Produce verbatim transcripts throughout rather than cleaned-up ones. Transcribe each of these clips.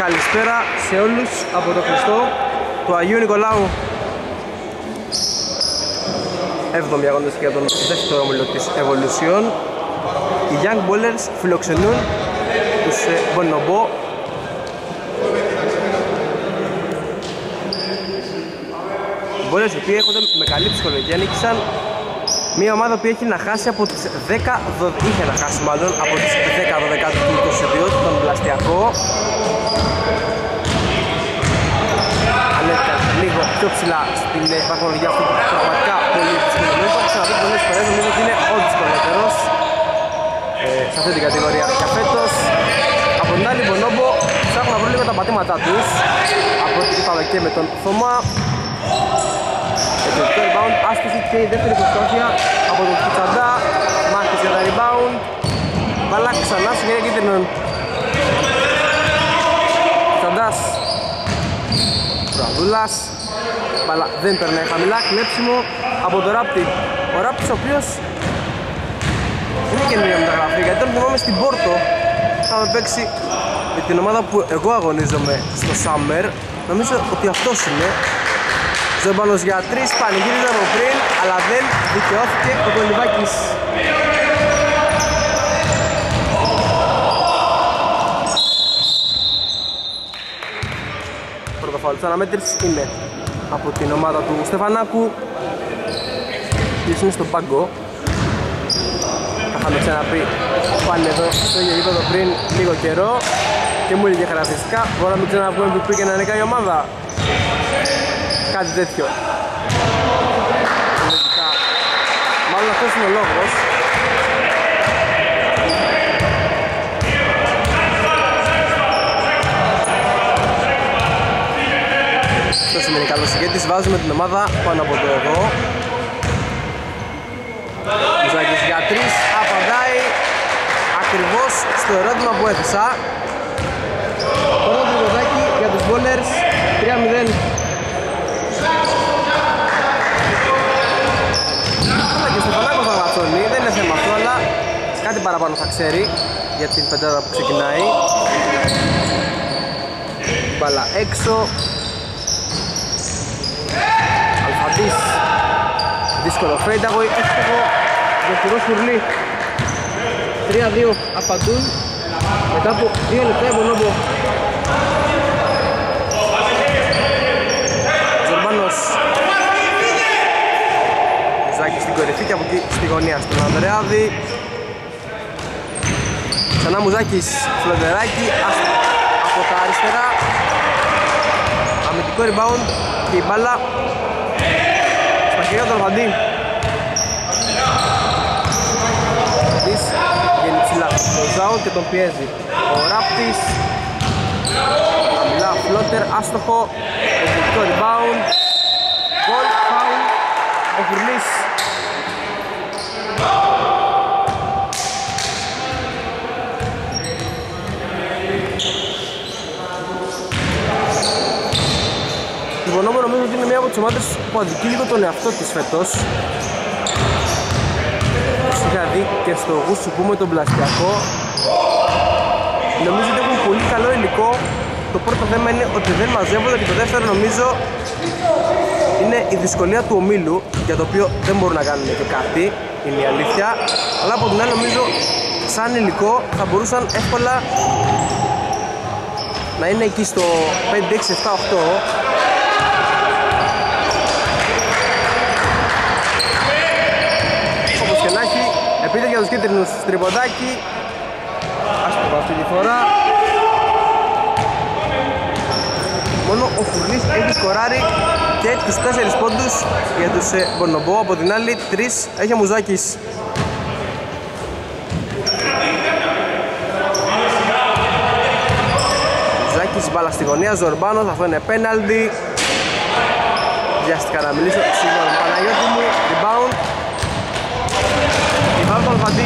Καλησπέρα σε όλους από το κλειστό του Αγίου Νικολάου. Έβδομη αγωνιστική για τον δεύτερο όμιλο της Evolution. Οι Young Ballers φιλοξενούν τους Bonobo. Οι Ballers οι οποίοι έχονται με καλή ψυχολογία νίκησαν μια ομάδα που έχει να χάσει από τις δέκα, είχε να χάσει μάλλον από τις δέκα δώδεκα του είκοσι δύο, τον Πλαστιακό. Ανέβηκαν λίγο πιο ψηλά στην βαθμολογία αυτή που πραγματικά πολύ δυσκολεύει. Το έχω ξαναδεί πολλές φορές, νομίζω ότι είναι ο δυσκολότερος ε, σε αυτή την κατηγορία για φέτος. Από την άλλη, Bonobo ψάχνουν να βρουν λίγο τα πατήματά τους, από ό,τι είπαμε και με τον Θωμά. Το rebound, άστοχη και η δεύτερη προσπάθεια από τον Κουτσαντά. Μάχης για τα rebound. Μπαλά ξανά στη γένεια κίτρινων. Κουτσαντάς. Βραδούλας. Μπαλά δεν περνάει χαμηλά, κλέψιμο από τον Ράπτη. Ο Ράπτης ο οποίος είναι καινούργια μεταγραφή, γιατί τον θυμάμαι στην Πόρτο. Είχαμε παίξει με την ομάδα που εγώ αγωνίζομαι στο Summer. Νομίζω ότι αυτός είναι. Ζορμπάνος για τρεις, πανηγύριζε από πριν, αλλά δεν δικαιώθηκε ο Κολυβάκης. Πρώτο φάουλ της αναμέτρησης είναι από την ομάδα του Στεφανάκου, ποιος είναι στον πάγκο. Τα είχαμε ξαναπεί, πάνε εδώ στο ίδιο γήπεδο πριν λίγο καιρό και μου έλεγε χαρακτηριστικά, μπορούμε να μην ξαναβγούμε που πήγε να νικάει η ομάδα. Κάτι τέτοιο. Μάλλον αυτός είναι ο λόγος. Αυτό σημαίνει καλός ηγέτης. Βάζουμε την ομάδα πάνω από το εδώ. Μουζάκης για τρεις. Απαντάει ακριβώς στο ερώτημα που έθεσα. Τώρα το Μουζάκη για τους Ballers τρία μηδέν. Και ο Στεφανάκος θα γραψώνει, δεν είναι θέμα αυτό, αλλά κάτι παραπάνω θα ξέρει για την πεντάδα που ξεκινάει. Μπάλα έξω. Αλφαντής. Δύσκολο fadeaway, εύστοχο. Δεύτερο φουρνί. τρία δύο απαντούν. Μετά από δύο λεπτά η Bonobo. Ζορμπάνος. Στην κορυφή και από εκεί στη γωνία στον Ανδρεάδη. Ξανά Μουζάκης, Φλοντεράκη από τα αριστερά. Αμυντικό rebound και η μπάλα στα χέρια του Αλφαντή. Αλφαντής βγαίνει ψηλά στο ζάουν και τον πιέζει ο Ράπτης. Χαμηλά φλότερ, άστοχο. Αμυντικό rebound. Goal, foul. Ο Φουρνής. Η Bonobo νομίζω ότι είναι μία από τις ομάδες που αδικεί λίγο τον εαυτό της φέτος. Είχα δει και στο γούσου που με τον Πλαστιακό. Νομίζω ότι έχουν πολύ καλό υλικό. Το πρώτο θέμα είναι ότι δεν μαζεύονται και το δεύτερο νομίζω είναι η δυσκολία του ομίλου, για το οποίο δεν μπορούν να κάνουν και κάτι, είναι η αλήθεια. Αλλά από την άλλη νομίζω σαν υλικό θα μπορούσαν εύκολα να είναι εκεί στο πέντε έξι επτά οκτώ. Όπως και να έχει, επίτευξη για τους κίτρινους, τριποντάκι. Ας το πω αυτή τη φορά. Μόνο ο Φουρνής έχει σκοράρει και τους τέσσερις πόντους για τους Bonobo. Από την άλλη τρεις έχει ο Μουζάκης. Μουζάκης, μπάλα στη γωνία, Ζορμπάνος, αυτό είναι πέναλτι. Βιάστηκα να μιλήσω, συγγνώμη Παναγιώτη μου, rebound. Η βάρκα Αλφαντή.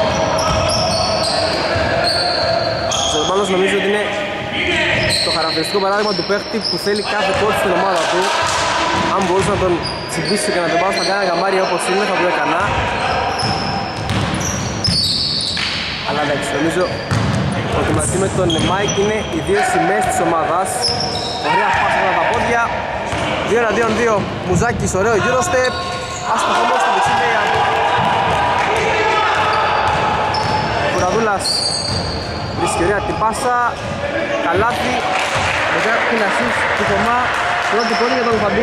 Ζορμπάνος νομίζω ότι είναι το χαρακτηριστικό παράδειγμα του παίχτη που θέλει κάθε κότσο στην ομάδα του. Αν μπορούσα να τον τσιμπήσω και να τον πάω στα κάνα γαμάρια όπως είναι θα το έκανα. Αλλά εντάξει, νομίζω Προκριματή με τον Μάικ είναι οι δύο σημαίες της ομάδας. Ωραία πάσα με τα πόδια. δύο εναντίον δύο. Μουζάκης, ωραίο Eurostep. Άστοχο όμως στο δεξί λέει. Κουραδούλας βρίσκει ωραία την πάσα. Καλάθι. Μετά την ασίστ του Θωμά. Πρώτη πόνη για τον Φαντή.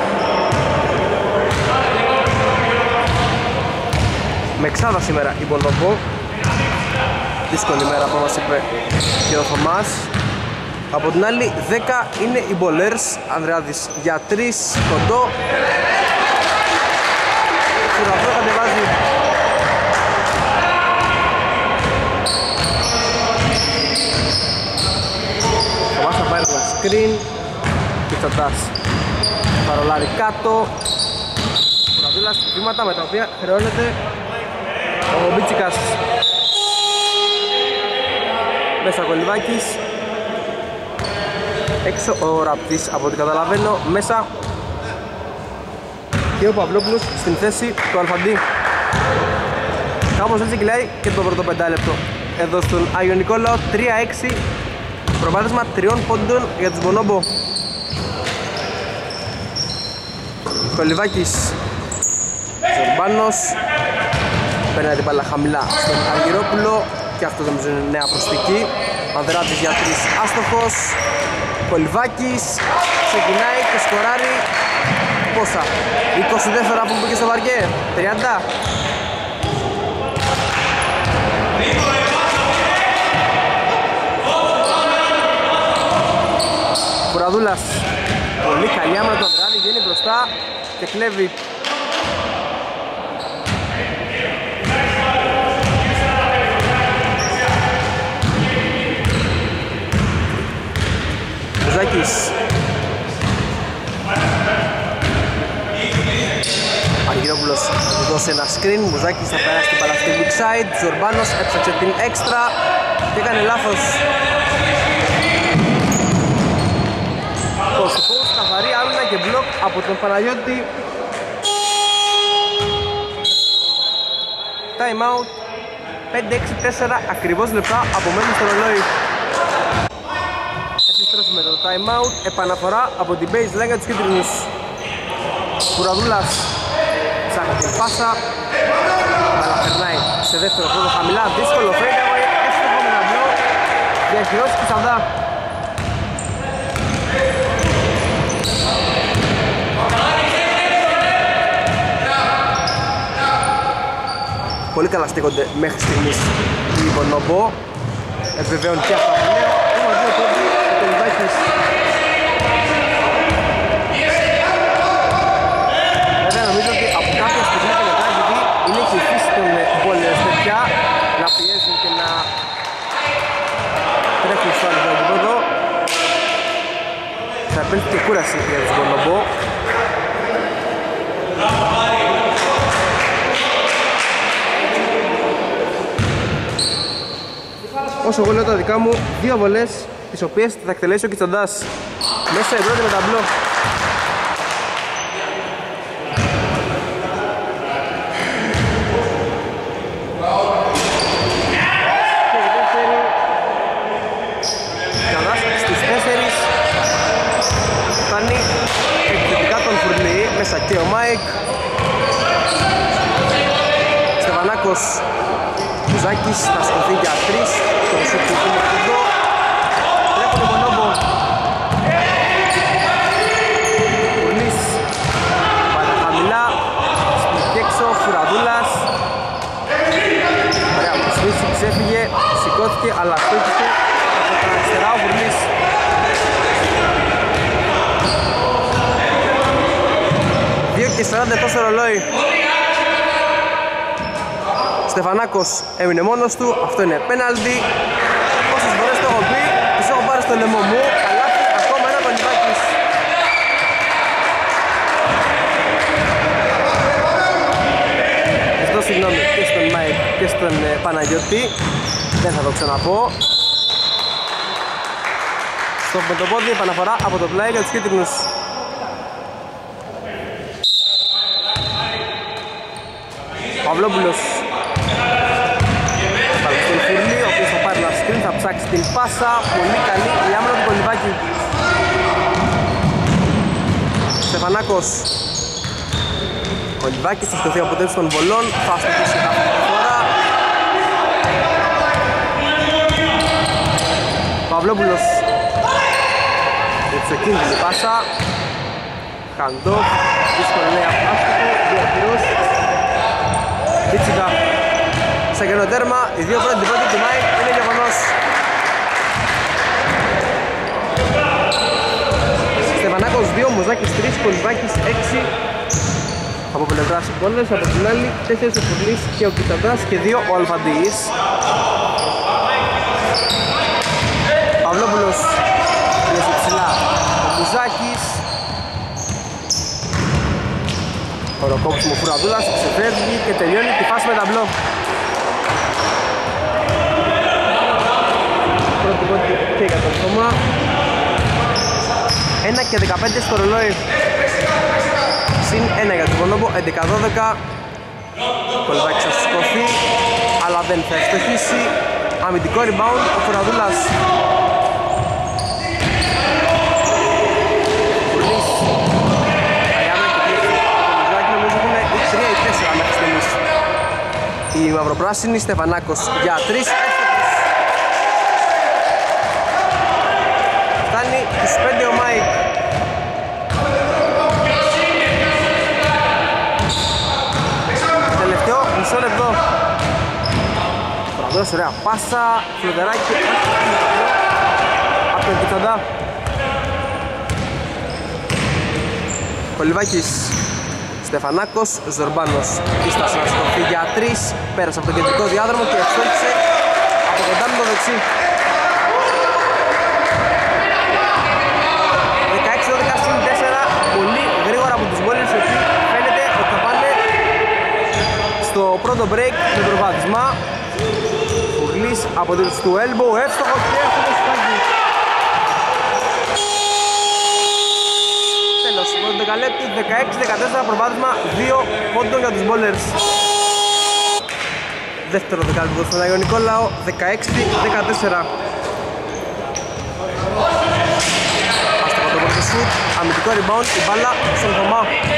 Με εξάδα σήμερα η Μπονδομπό. Δύσκολη μέρα που μας είπε και ο Θωμάς. Από την άλλη δέκα είναι οι Bowlers. Ανδρεάδης για τρεις, κοντό. Κουραδό κατεβάζει. Θωμάς θα πάρει ένα screen. Πιτσατάς παρολάρει κάτω. Κουραδούλας βήματα με τα οποία χρεώνεται ο Μπίτσικας. Μέσα Κολυβάκης. Έξω ο Ραπτής από ό,τι καταλαβαίνω. Μέσα και ο Παυλόπουλος στην θέση του Αλφαντή. Κάπως έτσι κυλάει και το πρώτο πεντάλεπτο εδώ στον Άγιο Νικόλαο. τρία έξι. Προβάδισμα τριών πόντων για τους Μπονόμπο. Κολυβάκης. Ζορμπάνος. Παίρνει την μπάλα χαμηλά στον Αργυρόπουλο. Και αυτό νομίζω είναι νέα προσθήκη. Ανδράτης για τρεις άστοχος. Κολυβάκης ξεκινάει και σκοράρει. Πόσα? είκοσι δεύτερα που μπήκε στο βαριέ. τριάντα. Κουραδούλας. Πολύ καλή άμυνα του Ανδράδη. Βγαίνει μπροστά και κλέβει. Μουζάκης. Αργυρόπουλος θα του δώσει ένα screen. Μουζάκης θα περάσει την μπάλα στην weak side. Ζορμπάνος έψαξε την έξτρα και έκανε λάθος. Κωστικός, καθαρή άμυνα και μπλοκ από τον Παναγιώτη. Time out. πέντε έξι τέσσερα ακριβώς λεπτά απομένουν στο ρολόι. Επιστρέφουμε το time out, επαναφορά από την baseline για τους κίτρινους. Κουραδούλας ψάχνει την πάσα, αλλά περνάει σε δεύτερο χρόνο χαμηλά, δύσκολο fadeaway, έστοχο με ένα μπλοκ, διαχειρώσει και Σαντά. Πολύ καλά στέκονται μέχρι στιγμής οι Μπονόμπο, επιβεβαίων και αυτά που λέω. Βέβαια νομίζω ότι από κάποια στιγμή και μετά, επειδή είναι και η φύση των Bowlers τέτοια, να πιέζουν και να τρέχουν στο άλλο επίπεδο, θα επέλθει και κούραση για τους Μπονόμπο. Όσο εγώ λέω τα δικά μου, δύο βολές τις οποίες θα εκτελέσει ο Κιτσαντάς. Μέσα η πρώτη με ταμπλό. Και η δεύτερη. Κιτσαντάς στις τέσσερις. Φτάνει επιθετικά τον Φουρλή. Μέσα και ο Μάικ. Στεβανάκος. Μουζάκης θα σκοθεί για τρεις. Το σουτ του είναι κοντό. Τρέχουν τον Μπονόμπο. Κουρλής. Πάρα χαμηλά. Σπίτι έξω. Φουραδούλας. Ωραία, που σβήσει, ξέφυγε. Σηκώθηκε, αλλά στόχισε από τα αριστερά ο Κουρλής. δύο και σαράντα τόσο ρολόι. Στεφανάκος έμεινε μόνος του, αυτό είναι πέναλτι. Όσες φορές το έχω πει, τις έχω πάρει στο λαιμό μου. Καλάθι, ακόμα ένα Κολυβάκης. Ζητώ συγγνώμη και στον Μάικ και στον ε, Παναγιώτη. Δεν θα το ξαναπώ. Στο με το πόδι επαναφορά από το πλάι για τους κίτρινους. Παυλόπουλος. Στον Φουρλή, ο οποίος θα πάρει ένα screen, θα ψάξει την πάσα, πολύ καλή η άμυνα του Κολυβάκη. Στεφανάκος. Κολυβάκης θα στεθεί από τέτοιους των βολών, θα στοχίσει αυτή τη φορά. Παυλόπουλος. Υψοκίνδυνη πάσα. Χαντόφ, δύσκολη λέει άστοχο, διαρκηρός. Πίτσικα. Σε κενό τέρμα, οι δύο πρώτοι πρώτοι του Μάικ είναι γεγονός. Στεφανάκος δύο, Μοζάκης τρία, Κολυβάκης έξι. Από πλευράς μπόλες, από την άλλη τέσσερις ο Φουρλής και ο Κιταντάς και δύο ο Αλφαντής. Παυλόπουλος είναι ψηλά, ο Μουζάκης. Ο Ροκόπους μου Φουραδούλας ξεφεύγει και τελειώνει τη φάση με ταμπλό. Πρώτη πρώτη και για το σώμα. ένα και δεκαπέντε στο ρολόι. Συν ένα για τον Κονόμπο, έντεκα δώδεκα. Κολυβάκης θα σηκωθεί, αλλά δεν θα ευστοχίσει. Αμυντικό rebound, ο Φουραδούλας. Φουρλής. Αγιάμενα και κλείφη. Ο Κολυβάκη νομίζω έχουν τρία ή τέσσερα μέχρι στιγμής. Η μαυροπράσινη, Στεφανάκος για τρεις. Φτάνει τους πέντε ο Μάικ. Τελευταίο μισό λεπτό. Φραγδός, ωραία πάσα. Φλωτεράκι από τον Κιτσαντά. Κολυβάκης. Στεφανάκος, Ζορμπάνος. Ίστασε να σκοφεί για τρεις. Πέρασε από τον κεντρικό διάδρομο και εξόλυσε από κοντά με το δεξί. δεκαέξι δώδεκα συν τέσσερα. Πολύ γρήγορα από τους Warriors, οι οποίοι φαίνεται ότι θα πάνε στο πρώτο break με προβάδισμα. Φουρλής από την του elbow, εύστοχο και εύστοχο σκάκι. Τέλος, το δεκαλέπτου δεκαέξι δεκατέσσερα προβάδισμα, δύο πόντων για τους Bowlers. Δεύτερο δεκάλεπτο στον Άγιο Νικόλαο, δεκαέξι δεκατέσσερα. Άστοχο το πρώτο σουτ, αμυντικό rebound, η μπάλα στον Θωμά.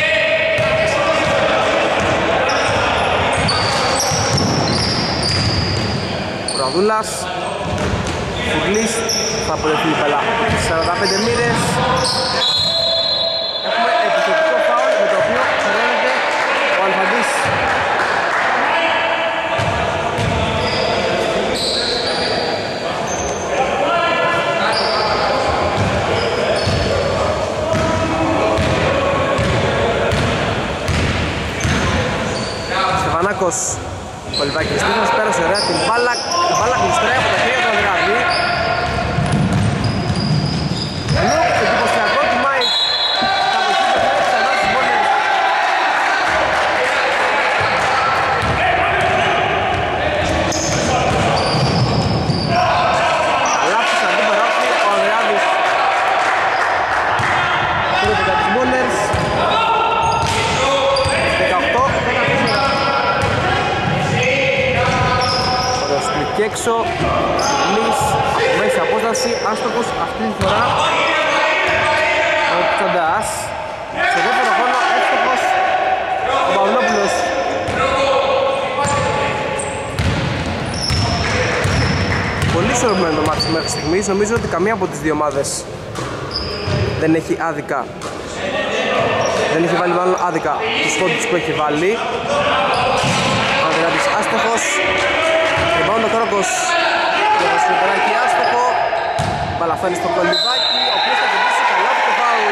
Φουραδούλας. Φουρλής θα απολευθεί η μπάλα σαράντα πέντε μοίρες. Έχουμε επιθετικό φάουλ με το οποίο χρειάζεται ο Αλφαντής. Στεφανάκος. Κολυβάκης Στέφανος πέρασε ωραία την μπάλα. Η μπάλα γλιστράει από τα χέρια του Ανδρεάδη. Ενώ εντυπωσιακό του Μάικ. Θα βοηθήσει το χέρι ξανά στους Bowlers. Λάψεις αντίπερα όχι ο Ανδρεάδης. Πρώτο για τους Bowlers. δεκαοκτώ δεκατέσσερα. Και έξω, Λύς, μέση απόσταση, άστοχος αυτή τη φορά ο Τσαντάς. Σε δεύτερο χρόνο, εύστοχος ο Παυλόπουλος. Πολύ ισορροπημένο το μάτι μέχρι στιγμής, νομίζω ότι καμία από τις δύο ομάδες δεν έχει άδικα. Δεν έχει βάλει μάλλον άδικα τους πόντους που έχει βάλει. Ανδρεάδης άστοχος. Rebound ο Κρόκος για το σκουτεράκι άστοχο. Μπαλαφένει στο Κολυβάκι, ο οποίος θα κερδίσει καλά το φάουλ.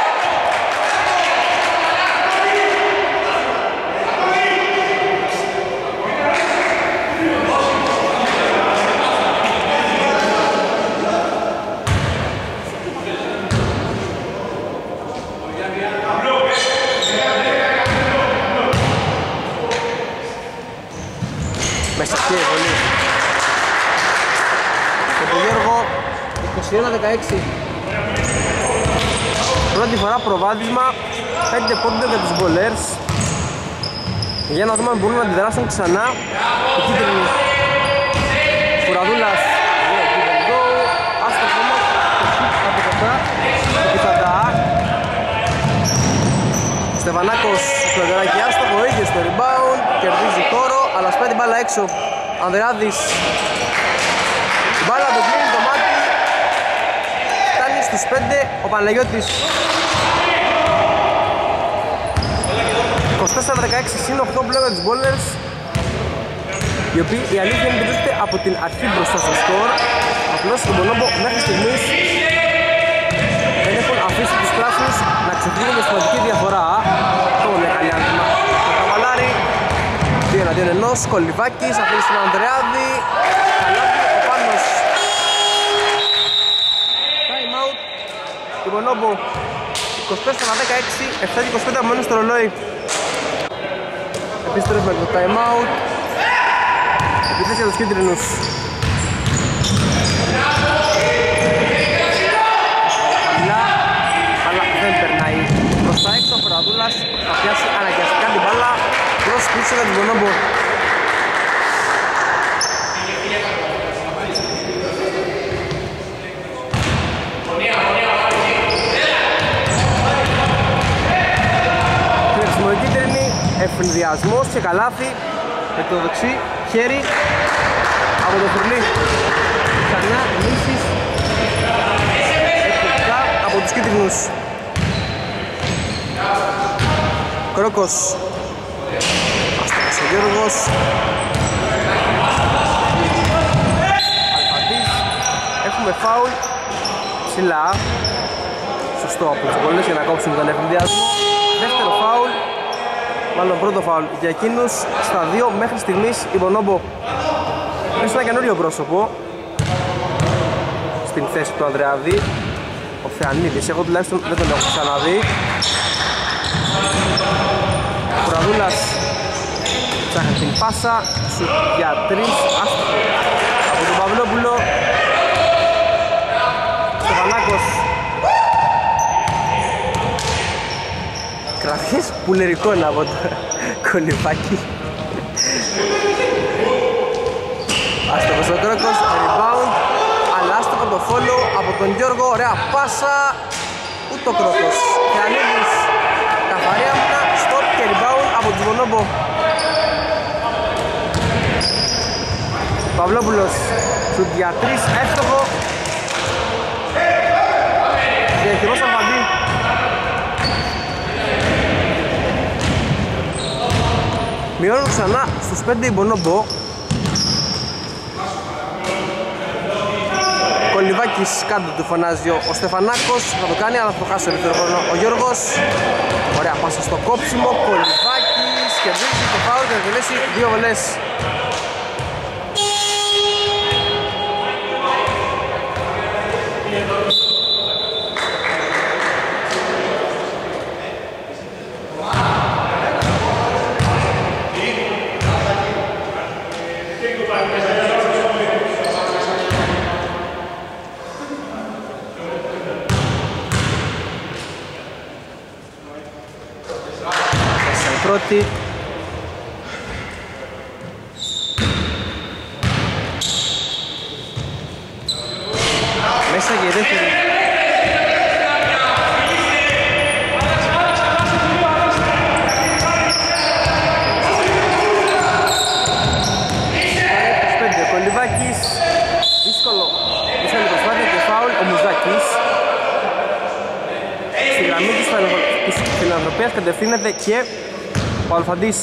Μέσα και βολή. Και το Γιώργο είκοσι ένα δεκαέξι. Πρώτη φορά προβάδισμα, πέντε πόντων για τους Bowlers. Για να δούμε αν μπορούν να αντιδράσουν ξανά οι κίτρινοι. Φουραδούλας, δύο κίτρινοι. μπάλα έξω. Ανδρεάδης. Η μπάλα του κλείνει το μάτι. Φτάνει στους πέντε ο Παναγιώτης. είκοσι τέσσερα δεκαέξι συν οκτώ πλέον για τους Bowlers, οι οποίοι η αλήθεια είναι ότι βρίσκεται από την αρχή μπροστά στο σκορ. Απλώς τον Μπονόμπο μέχρι στιγμής δεν έχουν αφήσει τους πράσινους να ξεφύγουν με σημαντική διαφορά. Το είναι καλή άντυμα. Το Καβαλάρι, δύο εναντίον ενός, Κολυβάκης, αφήνει στον Ανδρεάδη. Καλάβει ο Πάνος. Time out. Το Μπονόμπο είκοσι τέσσερα δεκαέξι, επτά και είκοσι πέντε απομένουν στο ρολόι. Επιστρέφουμε το time out. Επιθέσει για τους κίτρινους. Χαμηλά, αλλά δεν περνάει προς τα έξω. Ο Κοραδούλας θα πιάσει αναγκαστικά την μπάλα προς πίσω για τον Μπονόμπο. Κλεψιμο η κίτρινη, ευνηδιασμός και καλάθι με το δεξί χέρι από το φουρνί. Ξανά λύσεις εκπληκτικά από τους κίτρινους. Κρόκος. Αστρός ο Γιώργος. Αλφαντής. Έχουμε φάουλ ψηλά. Σωστό από τους πολλές για να κόψουν τον ευνηδιασμό. Δεύτερο φάουλ, μάλλον πρώτο φάουλ για εκείνους. Στα δύο μέχρι στιγμής η Μπονόμπο είναι ένα καινούριο πρόσωπο στην θέση του Ανδρεάδη, ο Θεανίδης. Εγώ τουλάχιστον δεν τον έχω ξαναδεί. Ο Κουραδούλας ψάχνει την πάσα, σου για τρεις, άστοχο από τον Παυλόπουλο. Στεφανάκος. Κρατής πουλερικό είναι από το Κολυβάκι. Άστοχος ο Κρόκος, rebound, αλλά άστοχο το follow από τον Γιώργο, ωραία πάσα, ούτε ο Κρόκος. Θεανίδης, καθαρή άμυνα, stop και rebound από τον Μπονόμπο. Παυλόπουλος, σουτ για τρεις, εύστοχο. Διαχειρός Αλφαντή. Μειώνουν ξανά στους πέντε η Μπονόμπο. Κολυβάκης κάτω του φωνάζει ο Στεφανάκος, θα το κάνει αλλά θα το χάσει το δεύτερο χρόνο ο Γιώργος. Ωραία πάσα στο κόψιμο, Κολυβάκης κερδίζει το φάουλ και θα τελέσει δύο βολές. Πρώτη. Μέσα και η δεύτερη. Ο Κολυβάκης. Δύσκολο. Δύσκολη προσπάθεια και φάουλ ο Μουζάκης. Στη γραμμή της φιλανθρωπίας κατευθύνεται και ο Αλφαντής.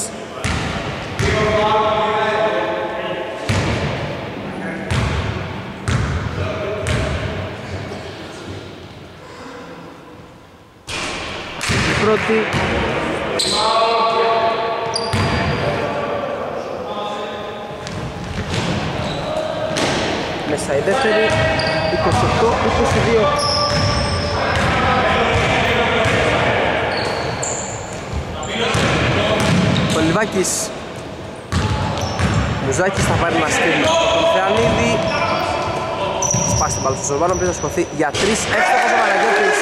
Η πρώτη. Μέσα η δεύτερη. είκοσι οκτώ είκοσι δύο. Κολυβάκης. Μουζάκης θα πάρει ένα στυλ τον Θεανίδη. Σπάσει την μπάλα στο Σορβάνο, πρέπει να σκοθεί για τρεις. Εύστοχος ο Παναγιώτης.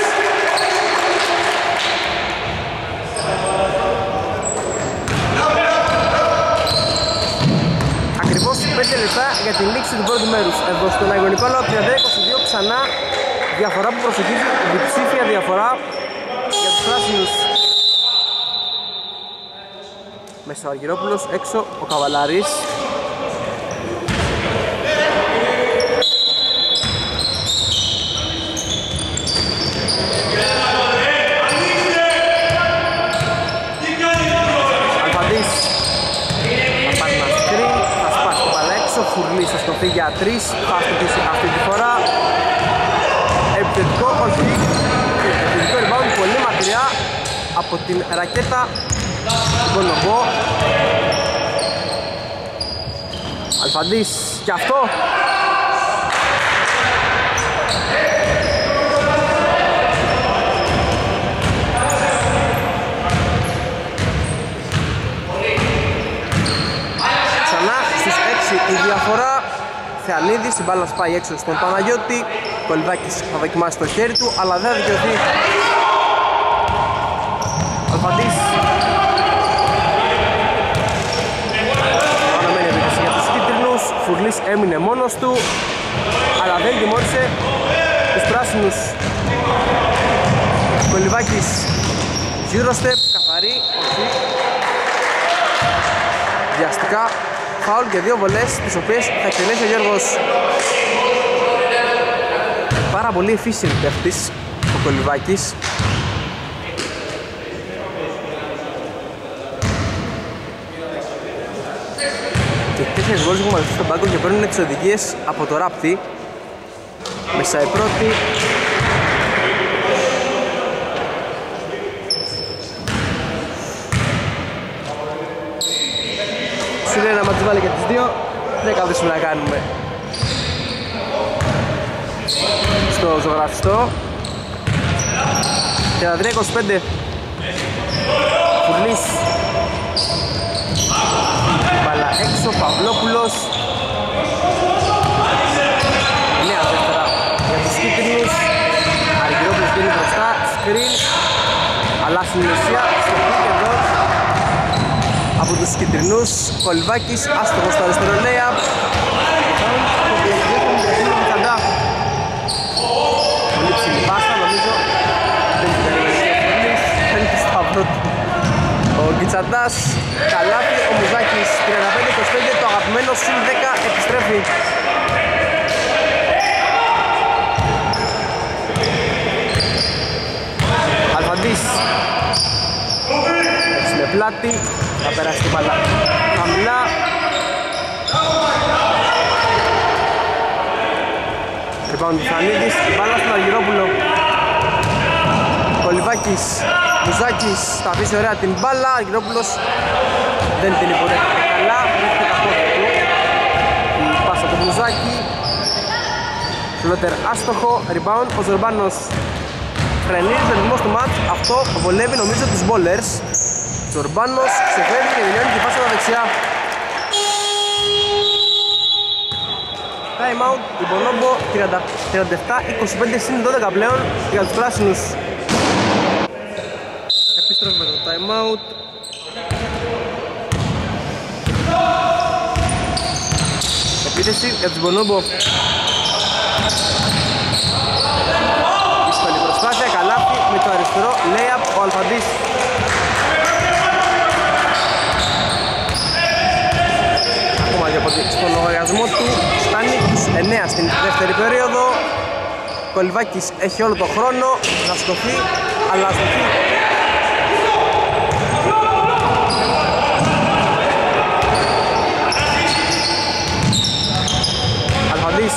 Ακριβώς πέντε λεπτά για την λήξη του πρώτου μέρους. Εδώ στον αγωνικό λόγο τριάντα δύο είκοσι δύο ξανά διαφορά που προσεγγίζει, διψήφια διαφορά για τους πράσινους. Μέσα ο Αργυρόπουλος, έξω ο Καβαλάρης. Φουρλής θα σκοθεί για τρεις, θα στοχίσει αυτή τη φορά. Επιθετικό, όχι. Επιθετικό rebound πολύ μακριά από την ρακέτα του Μπονομπό. Αλφαντής και αυτό. Ξανά στις έξι η διαφορά. Θεανίδης, η μπάλα σπάει έξω στον Παναγιώτη. Κολυβάκης θα δοκιμάσει το χέρι του, αλλά δεν θα δικαιωθεί. Αλφαντής. Αναμένει επίθεση για τους κίτρινους. Φουρλής έμεινε μόνος του, αλλά δεν τιμώρησε τους πράσινους. Κολυβάκης, zero step, καθαρή, όχι. Βιαστικά φάουλ και δύο βολές, τις οποίες θα εκτελέσει ο Γιώργος. Πάρα πολύ efficient παίχτης ο Κολυβάκης. Και τέσσερις βόλες έχουν μαζευτεί στον πάγκο και παίρνουν τις οδηγίες από το Ράπτη. Μέσα η πρώτη. Σου λέει να μας βάλει και τις δύο. Δεν καθίσουμε να κάνουμε στο ζωγραφιστό. τριάντα τρία είκοσι πέντε. Φουρλής. Μπάλα έξω, Παυλόπουλος. Νέα δεύτερα για τους κίτρινους. Αργυρόπουλος βγαίνει μπροστά, σκριν. Αλλά στην ουσία στο pick and roll από τους κίτρινους. Κολυβάκης, άστοχος στο αριστερό layup. Πολύ ψηλή πάσα, νομίζω δεν την περιμένει. Δεν τη σταυρό του ο Κιτσαντάς. Καλάθι, ο Μουζάκης τριάντα πέντε είκοσι πέντε, το αγαπημένο συν δέκα επιστρέφει. Αλφαντής έτσι με πλάτη, θα περάσει την μπάλα χαμηλά. Rebound του Φανίδης, η μπάλα στον Αργυρόπουλο. Κολυβάκης, Μουζάκης, θα αφήσει ωραία την μπάλα. Αργυρόπουλος δεν την υποδέχεται καλά, βρίσκεται τα πόδια του. Η πάσα του Μουζάκη, φλότερ άστοχο, rebound. Ο Ζορμπάνος φρενίζει το ρυθμός του μάτς, αυτό βολεύει νομίζω τους bowlers. Ζορμπάνος ξεφεύγει και δηλώνει την πάσα στα δεξιά. Time out, η Μπονόμπο τριάντα επτά είκοσι πέντε συν δώδεκα πλέον για τους πράσινους. Επιστρέφει με το time out. Επίθεση για τους Μπονόμπο. Δύσκολη προσπάθεια, καλάθι με το αριστερό layup ο Αλφαντής. Ακόμα δύο πόντι στον λογαριασμό του, φτάνει τους εννέα στην δεύτερη περίοδο. Κολυβάκης έχει όλο το χρόνο να σκοθεί, αλλά αστοχεί. Αλφαντής,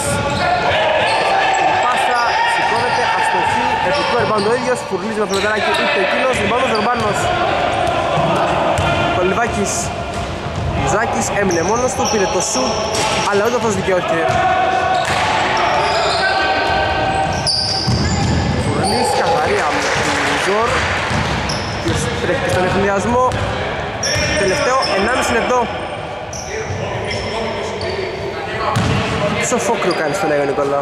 πάσα, σηκώνεται, αστοχεί, επικό rebound ο ίδιος, Φουρλής με φλωτεράκι ούτε εκείνος, rebound ο Ζορμπάνος. Κολυβάκης, Ζάκης έμεινε μόνος του, πήρε το σουτ, αλλά ούτε αυτός δικαιώθηκε. Φουρλής, καθαρία με την Ζορ, ποιος τρέχει στον ευνηδιασμό. Τελευταίο ενάμιση λεπτό. Σοφόκριο κάνει στον Άγιο Νικόλα.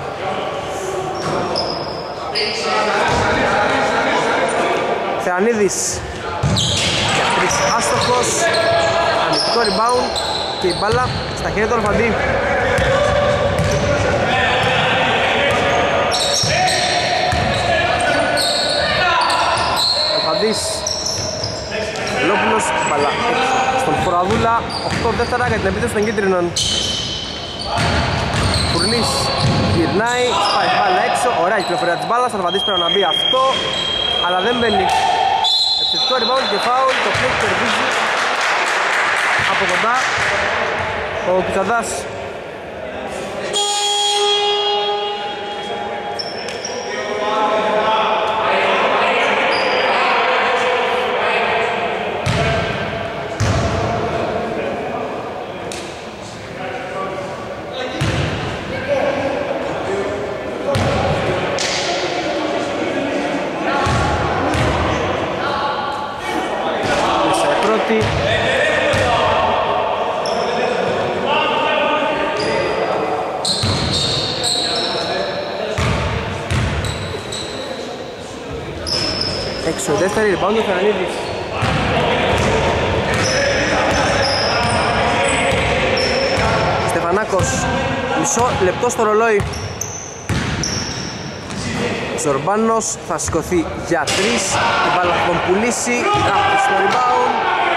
Θεανίδης για τρεις άστοχος, ανοιχτό rebound και η μπάλα στα χέρια του Αλφαντή. Αλφαντής, Λόπουλος, μπάλα στον Φοραδούλα, οκτώ δεύτερα για την επίθεση των κίτρινων. Φουρλής γυρνάει, σπάει μπάλα έξω, ωραία η κυκλοφορία της μπάλας, ο Αλφαντής πρέπει να μπει αυτό, αλλά δεν μπαίνει. Επιθετικό rebound και foul, το οποίο κερδίζει από κοντά ο Κιτσαντάς. έξω, δεύτερη rebound ο Θεανίδης. Στεφανάκος, μισό λεπτό στο ρολόι. Ζορμπάνος θα σηκωθεί για τρεις, η μπάλα θα τον πουλήσει, Ράπτης στο rebound.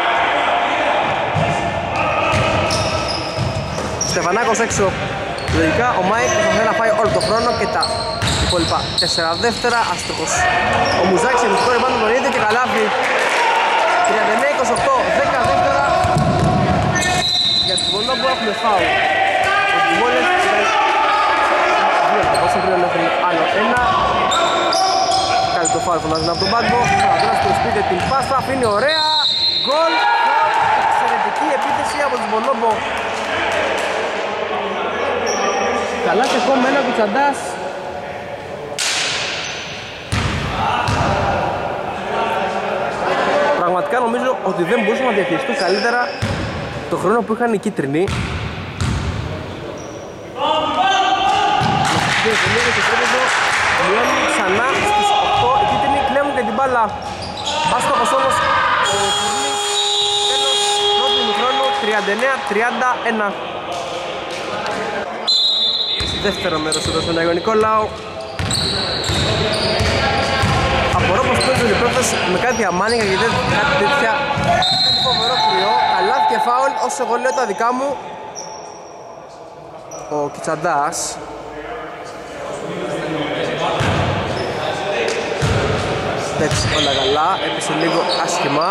Στεφανάκος έξω. Λογικά ο Μάικ θα θέλει να φάει όλο το χρόνο και τα υπόλοιπα τέσσερα δεύτερα, άστοχος. Ο Μουζάκης σε μυστικό rebound τον ίδιο και καλάβει. τριάντα εννέα είκοσι οκτώ, δέκα δεύτερα. Για τους Βολόμπο έχουμε φάουλ. Ο Τιμόλες ήταν δύο λεπτά, όσο πλέον έχουν άλλο ένα. Κάνει το φάουλ φωνάζουν από τον πάγκο. Ξαναδράσει το σπίτι την πάσα, αφήνει ωραία. Γκολ, εξαιρετική επίθεση από τους Βολόμπο. Καλά και ακόμα ένα ο Κουτσαντάς. Πραγματικά νομίζω ότι δεν μπορούσαν να διαχειριστούν καλύτερα το χρόνο που είχαν οι κίτρινοι. Μειώνει ξανά στις οκτώ, οι κίτρινοι κλέβουν και την μπάλα. Άστοχος όμως ο Φουρνής. Τέλος πρώτου χρόνου, τριάντα εννέα τριάντα ένα. Δεύτερο μέρος εδώ στον Άγιο Νικόλαο. Απορώ πως παίζουν οι πρώτες με κάτι αμάνικα γιατί δεν κάτι τέτοια. Είναι φοβερό κρυό, καλάθι και φάουλ, όσο εγώ λέω τα δικά μου. Ο Κιτσαντάς. Εντάξει, όλα καλά, έπεσε λίγο άσχημα.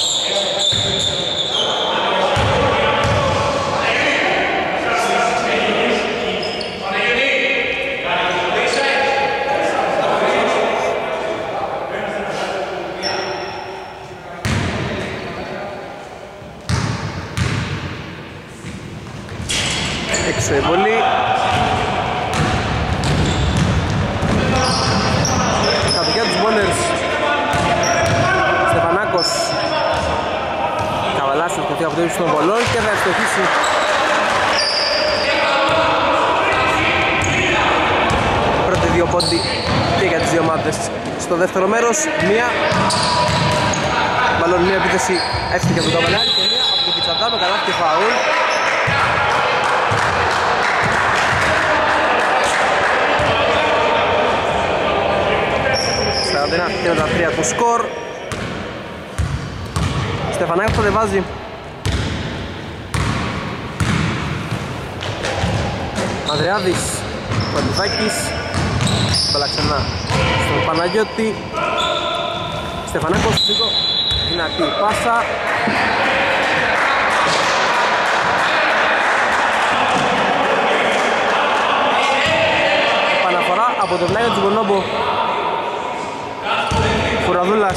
Έξω η βολή. Κατοικιά τους Μπόνερς. Στεφανάκος. Καβαλάς θα σκοτεί από το ύψος των βολών και θα ευστοχίσει. Πρώτη δύο πόντι και για τις δύο ομάδες. Στο δεύτερο μέρος μία, μάλλον μία επίθεση έφυγε από τον Καβαλάρη και μία από τον Πιτσαντά με καλάθι και φάουλ. σαράντα ένα τριάντα τρία το σκορ. Στεφανάκος το δεβάζει. Ανδρεάδης, Παντουφάκης. Μπάλα ξανά στον Παναγιώτη. Στεφανάκος λίγο δυνατή πάσα. Παναφορά από τον Νάιο Τζιμπονόμπο. Κουραδούλας.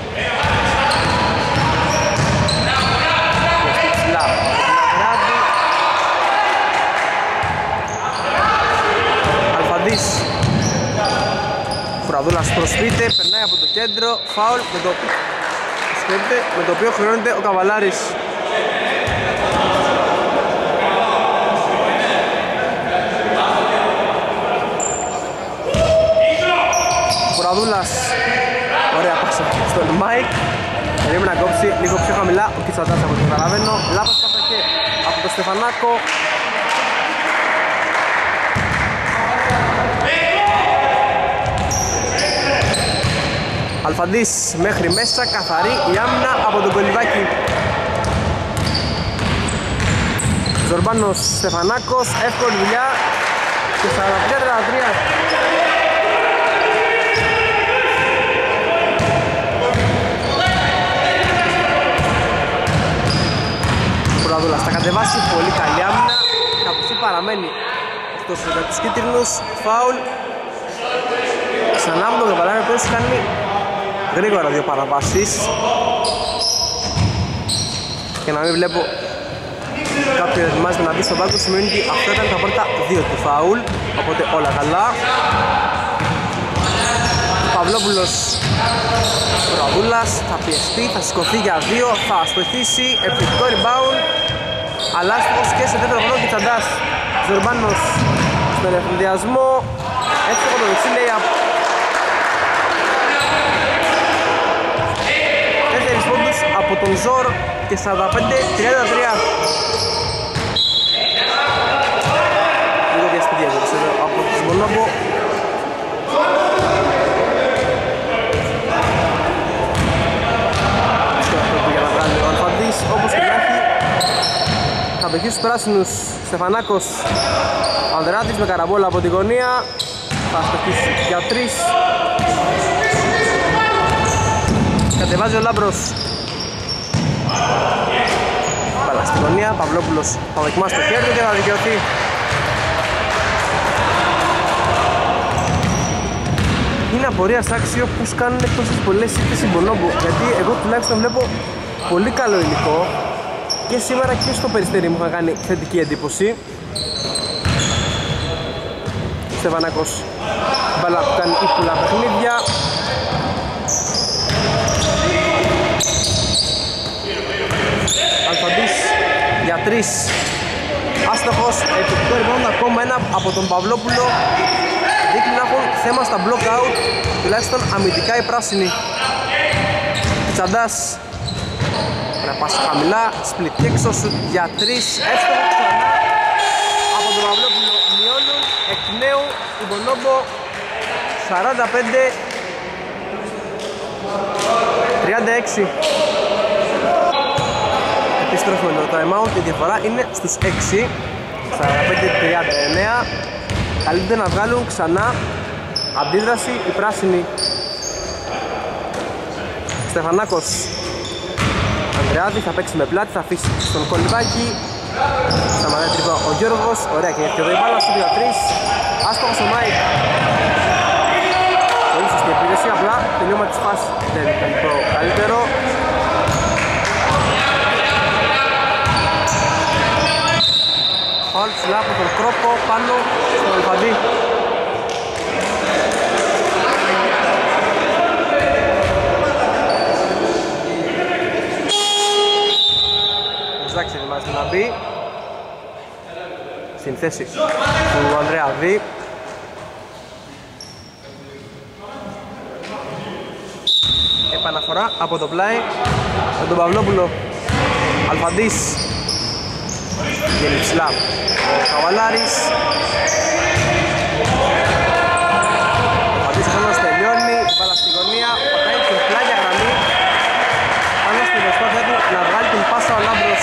Αλφαντής. Κουραδούλας προσποιείται, περνάει από το κέντρο, φάουλ με το, με το οποίο χρεώνεται ο Καβαλάρης. Κουραδούλας. Ωραία πάσα στον Μάικ. Περίμενε να κόψει λίγο πιο χαμηλά ο Κιτσαντάς από το καταλαβαίνω. Λάθος πάσα και από τον Στεφανάκο. Αλφαντής μέχρι μέσα, καθαρή η άμυνα από τον Κολυβάκη. Ζορμπάνος, Στεφανάκος, εύκολη δουλειά και σαράντα τρία τριάντα τρία. Κουραδούλας θα κατεβάσει, πολύ καλή άμυνα. Καπουσί παραμένει εκτός για τους κίτρινους, φάουλ. Ξανά από τον Καβαλάρη, ο οποίος κάνει γρήγορα δύο παραβάσεις. Και να μην βλέπω κάποιον ετοιμάζεται να μπει στον πάγκο, σημαίνει ότι αυτό ήταν τα πρώτα δύο του φάουλ. Οπότε όλα καλά. Παυλόπουλος, Κουραδούλας, θα πιεστεί, θα σηκωθεί για δύο, θα αστοχίσει, επιθετικό rebound. Αλάστικος και σε τέτοιο χρόνο Κιτσαντάς. Ζορμπάνος στον ευθυνδιασμό, εύστοχο το δεξί λέει από από τον Ζορ και σαράντα πέντε τριάντα τρία. Λίγο διαστηδία από τη Μονόμπο. Για να βγάλει ο Αλφαντής, όπως και να έχει. Θα πετύχει στους πράσινους Στεφανάκος, Ανδρεάδης με καραμπόλα από τη γωνία. Θα στοχίσει για τρεις. Κατεβάζει ο Λάμπρος. Μπάλα στη γωνία, Παυλόπουλος θα δοκιμάσει το χέρι και θα δικαιωθεί. Είναι απορίας άξιο πως κάνουν τόσες πολλές ήττες στην Μπονόμπο, γιατί εγώ τουλάχιστον βλέπω πολύ καλό υλικό και σήμερα και στο Περιστέρι μου είχα κάνει θετική εντύπωση. Στεφανάκος, μπάλα που κάνει ύπουλα παιχνίδια. Αλφαντής για τρεις, άστοχος, επιπτώ rebound ακόμα ένα από τον Παυλόπουλο. Δείχνει να έχουν θέμα στα block out, τουλάχιστον αμυντικά οι πράσινοι. Τσαντάς, να πάσει χαμηλά, split και έξω για τρεις, έστοχο ξανά από τον Παυλόπουλο. Μειώνουν εκ νέου η Μπονόμπο σαράντα πέντε τριάντα έξι. Επιστρέφουμε το time out, η διαφορά είναι στους έξι, σαράντα πέντε τριάντα εννέα. Καλύπτεται να βγάλουν ξανά αντίδραση οι πράσινοι. Στεφανάκος, Ανδρεάδη θα παίξει με πλάτη, θα αφήσει στον Κολυβάκη. Σταματάει τρίπα ο Γιώργος, ωραία και έρχεται εδώ η μπάλα στο δύο τρία. Άστοχος ο Μάικ. Πολύ σωστή επίδεση, απλά τελείωμα της φάσης δεν ήταν το καλύτερο. Φάουλ ψηλά από τον Κρόπο πάνω στον Αλφαντή. Ο Ζάκης ετοιμάζεται να μπει στην θέση του Ανδρέα Β. Επαναφορά από το πλάι με τον Παυλόπουλο. Αλφαντής βγαίνει ψηλά ο Καβαλάρης. Ο Αλφαντής χρόνος τελειώνει, μπάλα στη γωνία, πατάει την πλάγια γραμμή πάνω στην προσπάθεια του να βγάλει την πάσα ο Λάμπρος.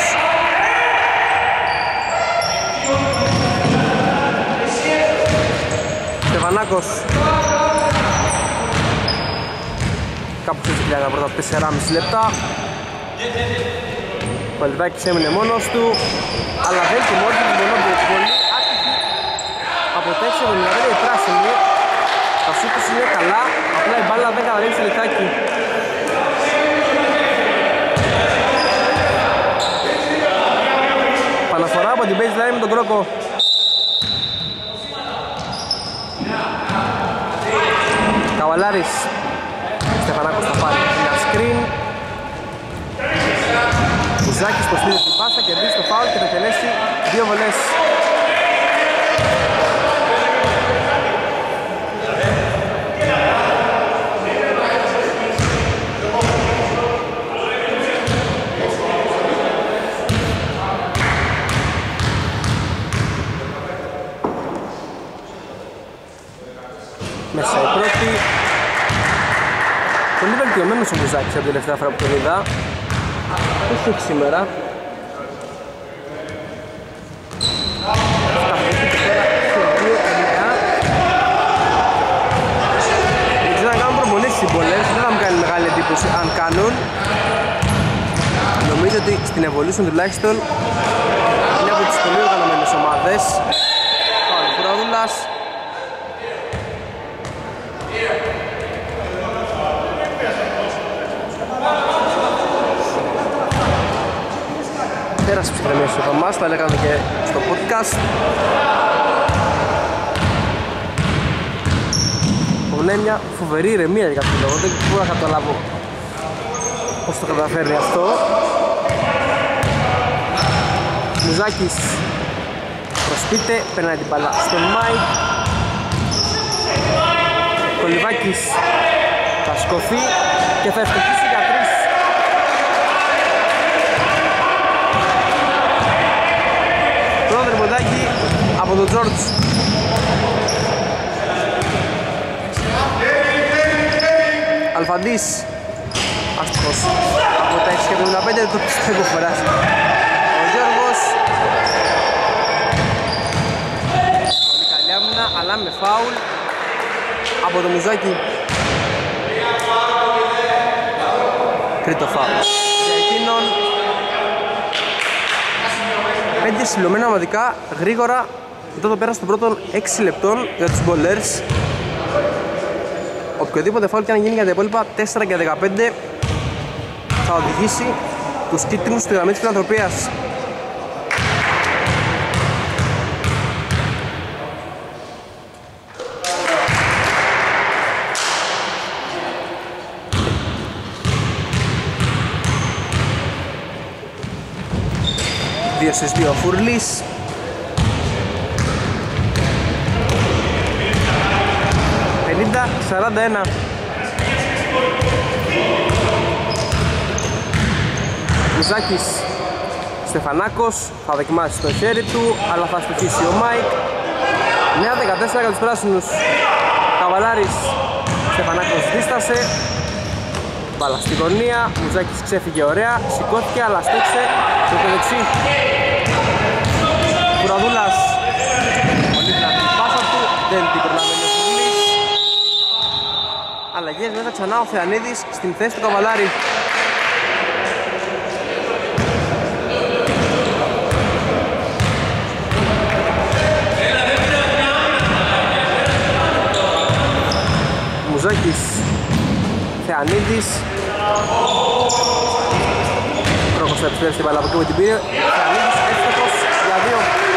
Στεφανάκος, κάπου έτσι πλάγια πρώτα τέσσερα και μισό λεπτά. Ο Παλιβάκης έμεινε μόνος του, αλλά δεν τιμώρησε την Μπονόμπο. Πολύ άτυχη από τα έξι εβδομήντα πέντε η πράσινη. Τα σούτους είναι καλά, απλά η μπάλα δεν καταλήγει στο λιτάκι. Παναφορά από την baseline με τον Κρόκο. Καβαλάρης, Στεφανάκος θα πάρει ένα screen. Ζάκης κοστίζει την πάσα, κερδίζει το φάουλ και θα τελέσει δύο βολές. Μέσα η πρώτη. Πολύ βελτιωμένος ο Μπουζάκης από την τελευταία φορά που τον είδα. Όχι όχι σήμερα. Δεν ξέρω να κάνουν προπονήσεις συμπολές, δεν θα μου κάνει μεγάλη εντύπωση αν κάνουν. Νομίζω ότι στην Evolution τουλάχιστον είναι από τις πολύ οργανωμένες ομάδες. Πάμε ο Κουραδούλας. Πέρασε ψυχραιμίες στο μας, τα λέγαμε και στο podcast. Είναι μια φοβερή ηρεμία για κάποιο λόγο, δεν μπορώ να καταλάβω πώς το καταφέρνει αυτό. Μουζάκης προσπίτε, περνάει την μπάλα στον Μάικ. Κολυβάκης θα σκοθεί και θα ευτυχίσει για τρεις. τριποντάκι από τον Τζόρτζ. Αλφαντής, αστυχώς από τα έξι και εβδομήντα πέντε, δεν το πιστεύω περάσει. Ο Γιώργος, πολύ καλή άμυνα, αλλά με φάουλ από το Μουζάκι. Τρίτο φάουλ για εκείνον. Πέντε συλλομμένα ομαδικά γρήγορα μετά το πέρας των πρώτων έξι λεπτών για τους Bowlers. Οποιοδήποτε φάουλ και αν γίνει για τα υπόλοιπα τέσσερα και δεκαπέντε θα οδηγήσει τους κίτρινους στη γραμμή της φιλανθρωπίας. δύο στις δύο Φουρλής. πενήντα σαράντα ένα. Μουζάκης, Στεφανάκος θα δοκιμάσει το χέρι του, αλλά θα στοιχήσει ο Μάικ. εννέα δεκατέσσερα για τους πράσινους. Καβαλάρης, Στεφανάκος δίστασε. Μπάλα στη γωνία, Μουζάκης ξέφυγε ωραία, σηκώθηκε αλλά στέξε το δεξί. Κουραδούλας, πολύ δυνατή πάσα του, δεν την προλαβαίνει ο Φουρλής. Αλλαγές μέσα ξανά ο Θεανίδης στην θέση του Καβαλάρη. Μουζάκης, Θεανίδης. Πρόκος θα επιστρέψει την μπάλα από εκεί με την πήρε. Θεανίδης εύστοχος για δύο.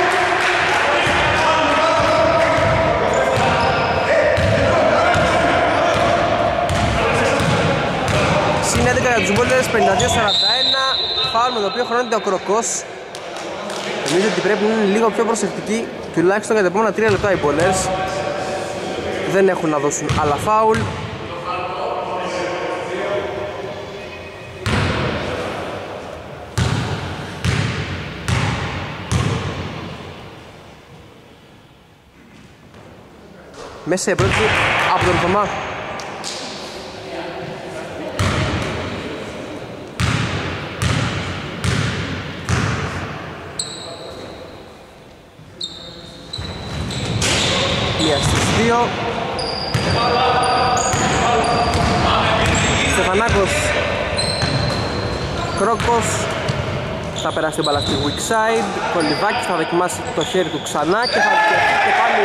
Συν έντεκα για τους Bowlers, πενήντα δύο σαράντα ένα. Φάουλ με το οποίο χρονώνεται ο Κροκός. Νομίζω ότι πρέπει να είναι λίγο πιο προσεκτικοί, τουλάχιστον για τα επόμενα τρία λεπτά οι Bowlers. Δεν έχουν να δώσουν άλλα φάουλ. Μέσα η πρώτη από τον Θωμά. Μία στις δύο. Στεφανάκος, Κρόκος θα περάσει την μπάλα στη weak side. Κολυβάκης θα δοκιμάσει το χέρι του ξανά και θα δικαιωθεί και πάλι.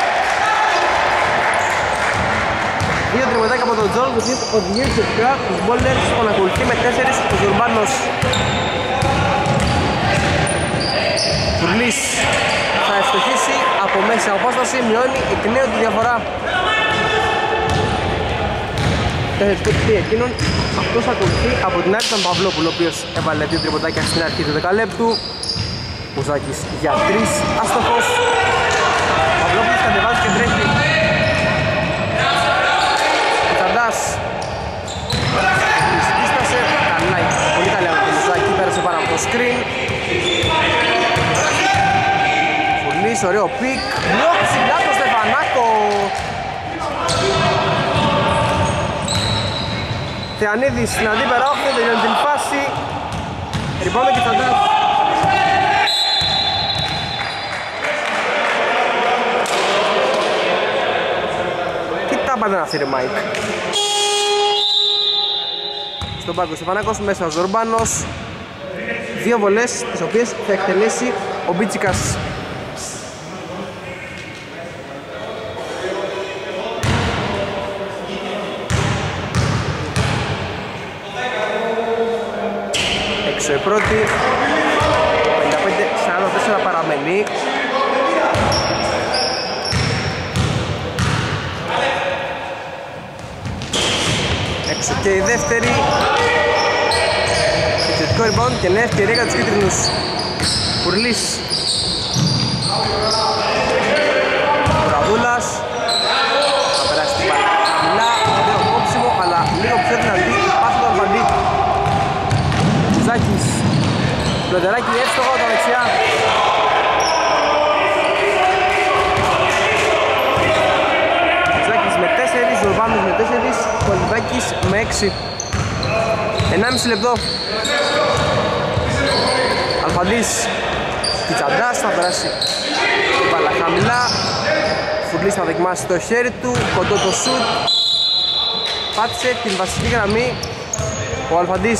Δύο τριμποντάκια από τον Τζον που οδηγεί εξαιρετικά τους Bowlers, τον ακολουθεί με τέσσερις ο Ζουρμπάνος. Φουρλής θα ευστοχίσει από μέση απόσταση, μειώνει εκ νέου τη διαφορά. Τέσσερις πέντε εκείνον, αυτός ακολουθεί από την άλλη τον Παυλόπουλο, ο οποίος έβαλε δύο τριμποντάκια στην αρχή του δεκαλέπτου. Μουζάκης για τρεις, άστοχος. Παυλόπουλος κατεβάζει και τρέχει. Τσαντάς δίστασε, καλάει, πολύ καλή από το Μουζάκη, πέρασε πάνω από το screen. Φουρλής, ωραίο πικ, μπλοκ ψηλά το Στεφανάκο. Θεανίδης στην αντίπερα όχθη, τελειώνει την φάση. Ρυπάμε και Τσαντάς. Πάντα να φέρει Μάικ. Στον πάγκο Στεφανάκος, μέσα ο Ζορμπάνος. Δύο βολές, τις οποίες θα εκτελέσει ο Μπίτσικας. Έξω η πρώτη. πενήντα πέντε σαράντα τέσσερα παραμένει. Και η δεύτερη εξαιρετικό rebound και νέα ευκαιρία για τους κίτρινους. Φουρλής, Κουραδούλας θα περάσει την μπάλα χαμηλά, ωραίο κόψιμο αλλά λίγο πιο δυνατή πάση του Αλφαντή. Ζάκης, πλωτεράκι εύστοχο από τα δεξιά. τέσσερα, Κολυμπάκης με έξι. ενάμιση λεπτό. Αλφαντής, Κιτσαντάς θα περάσει την μπάλα χαμηλά. Φουρλής θα δοκιμάσει το χέρι του, κοντό το σουτ. Πάτησε την βασική γραμμή ο Αλφαντής.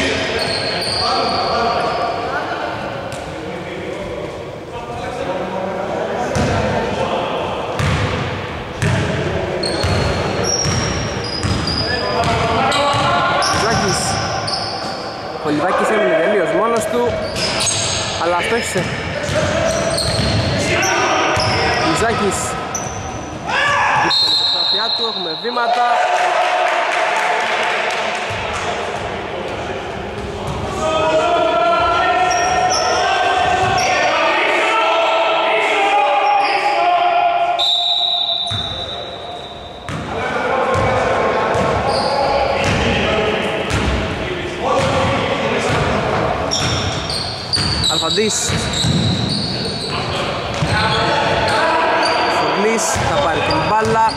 Ο Λιβάκης έμεινε τελείως μόνος του, αλλά αστόχισε. Λιζάκης στην προσπάθειά του, έχουμε βήματα. Αλφαντής, Φουρλής θα πάρει την μπάλα.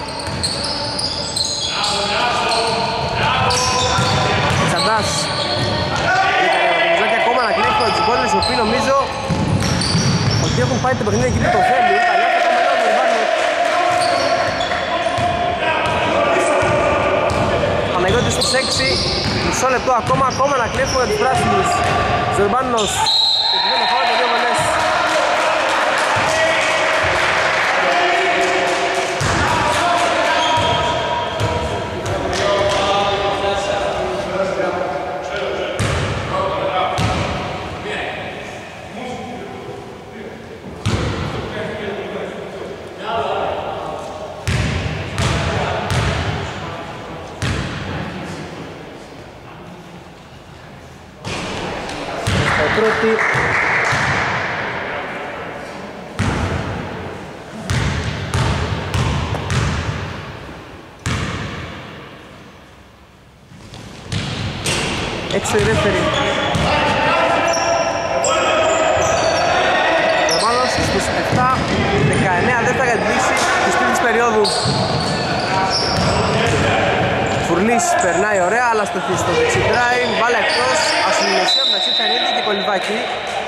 Τσαντάς έκανε ακόμα να κλέψει από τις μπόλες, οι οποίοι νομίζω ότι έχουν πάει το παιχνίδι εκεί που το θέλει. Καλά το κομμενό μου Ζορμπάνο. Αναγιώτης στους έξι, μισό λεπτό ακόμα, ακόμα να κλέψουμε για τους πράσινους. Ζορμπάνος πρώτη. Έξω η δεύτερη. Ρομάνος στους επτά δεκαεννέα δεύτερα για την λύση της τρίτης περίοδου. Φουρλής περνάει ωραία, αλλά στο στο δεξί drive, βάλε εκτός, ασυνδεσία μεταξύ Φενίδη και Κολυμπάκη.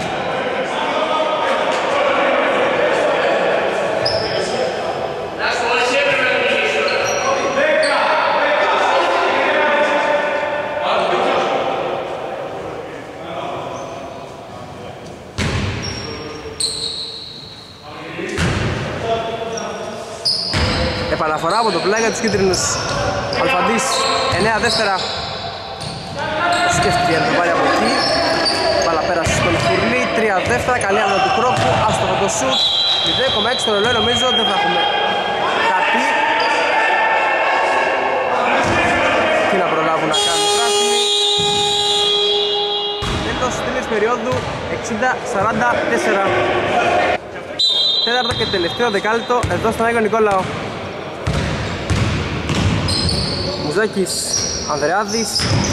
Επαναφορά από το πλάγι για τους κίτρινους. Αλφαντής, εννέα δεύτερα. Σκέφτηκε να το βάλει από εκεί. Μπάλα πέρασε στον Φουρλή, τρία δεύτερα. Καλή άμυνα του Κρόκου, άστοχο το σουτ. μηδέν κόμμα έξι στο ρολόι, νομίζω δεν θα έχουμε κάτι. Τι να προλάβουν να κάνουν οι πράσινοι. Τέλος τρίτης περίοδου, εξήντα σαράντα τέσσερα. Τέταρτο και τελευταίο δεκάλεπτο εδώ στον Άγιο Νικόλαο. Μουζάκης, Ανδρεάδης.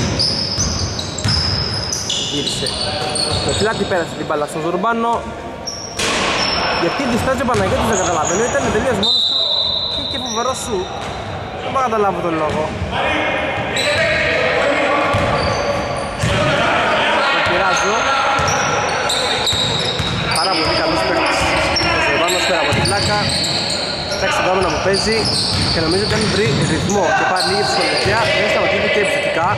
Γύρισε το πλάτη, πέρασε την μπάλα στον Ζορμπάνο. Γιατί διστάζει ο Παναγιώτης δεν καταλαβαίνω, ήταν τελείως μόνος του και είχε φοβερό σου. Δεν μπορώ να καταλάβω τον λόγο. Το πειράζω. Πάρα πολύ καλός παίκτης ο Ζορμπάνος πέρα από την πλάκα. Κοιτάξτε το άμενα που παίζει και νομίζω ότι αν βρει ρυθμό και πάρει λίγη ψυχολογία δεν σταματήσει και επιθετικά.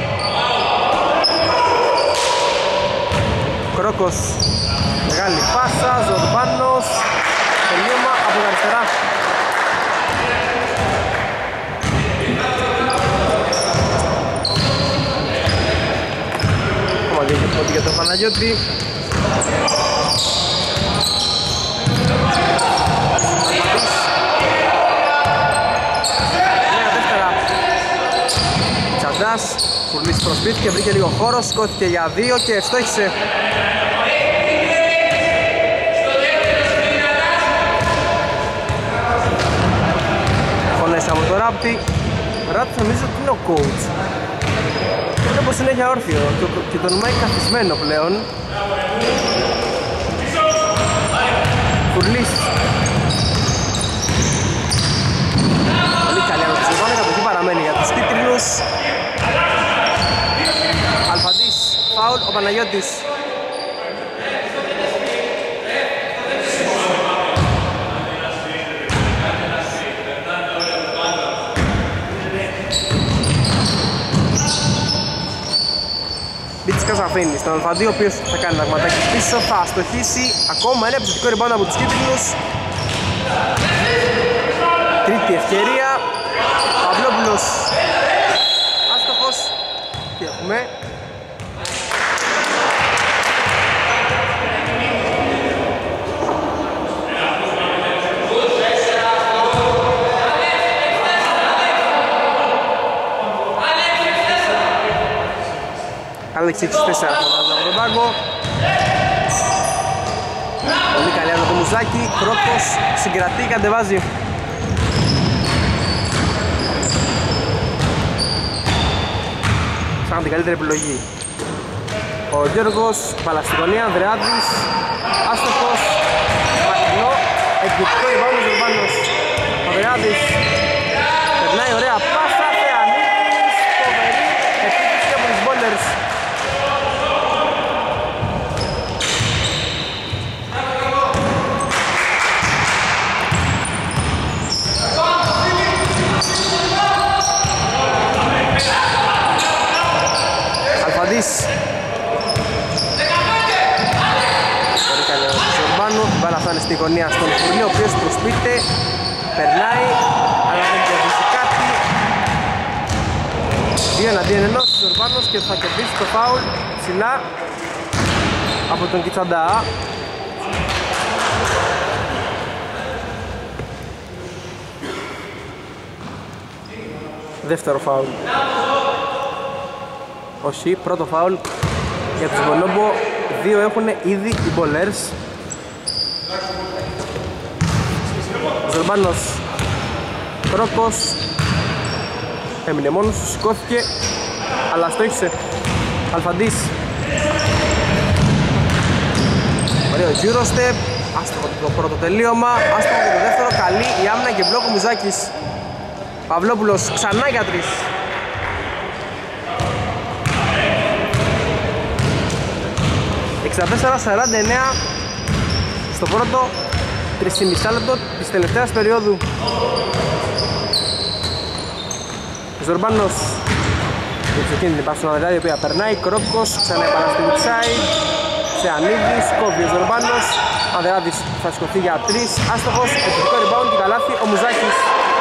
Κρόκος, μεγάλη πάσα, Ζορμπάνος, τελείωμα από τα αριστερά. Ακόμα δύο πόντοι για τον Παναγιώτη. Φουρλής προσπίθηκε, βρήκε λίγο χώρο, σηκώθηκε για δύο και ευστόχισε. Φωνές από το Ράπτη. Ράπτη νομίζω ότι είναι ο coach. Είναι πως συνέχεια όρθιο και τον μάει καθισμένο πλέον. Φουρλής. Πολύ καλή ανατοσβάνη, από εκεί παραμένει για τους Ζορμπάνος. Αλφαντής, φάουλ, ο Παναγιώτης. Μπίτσικας αφήνει στον Αλφαντή, ο οποίος θα κάνει ταγματάκι πίσω, θα αστοχίσει ακόμα ένα επιθετικό rebound από τους κίτρινους. Τρίτη ευκαιρία, Παυλόπουλος άστοχος. Τι έχουμε? Αλεξίτσης τέσσερα φαντάζομαι από τον πάγκο. Πολύ καλή από το Μουζάκι, Κρόκος συγκρατεί, κατεβάζει. Σαν την καλύτερη επιλογή. Ο Γιώργος, μπάλα στη γωνία, Ανδρεάδης, άστοχος, μακρινό, εκπληκτικό rebound ο Ζορμπάνος. Ο Ανδρεάδης περνάει ωραία πάσα, Θεανίδης, φοβερή επίθεση από τους Bowlers. Αλφαντής. Πολύ καλή ο Ζορμπάνου, την μπάλα φτάνει στη γωνία στον Φουρλή, ο οποίος προσποιείται, περνάει, αλλά δεν κερδίζει κάτι. Δύο εναντίον ενός ο Ζορμπάνος και θα κερδίσει το φάουλ ψηλά από τον Κιτσαντά. Δεύτερο φάουλ. Όχι, πρώτο φάουλ για τους Μπολόμπο. Δύο έχουν ήδη οι Bowlers. Ζορμπάνος, Κρόκος, έμεινε μόνος του, σηκώθηκε, αλλά στόχισε. Αλφαντής. Ωραίο Eurostep, άστοχο το πρώτο τελείωμα, άστοχο το δεύτερο, καλή η άμυνα και μπλοκ ο Μουζάκης. Παυλόπουλος ξανά για τρεις. εξήντα τέσσερα σαράντα εννέα στο πρώτο τρία και μισό λεπτό της τελευταίας περίοδου. Ζορμπάνος, εκείνη την πάση στον Ανδρεάδη, η οποία περνάει, Κρόκος, ξανά επαναστεί side, Θεανίδης, κόβει ο Ζορμπάνος, Ανδρεάδης θα σκοθεί για τρεις, άστοχος, επιθετικό rebound και καλάθι ο Μουζάκης.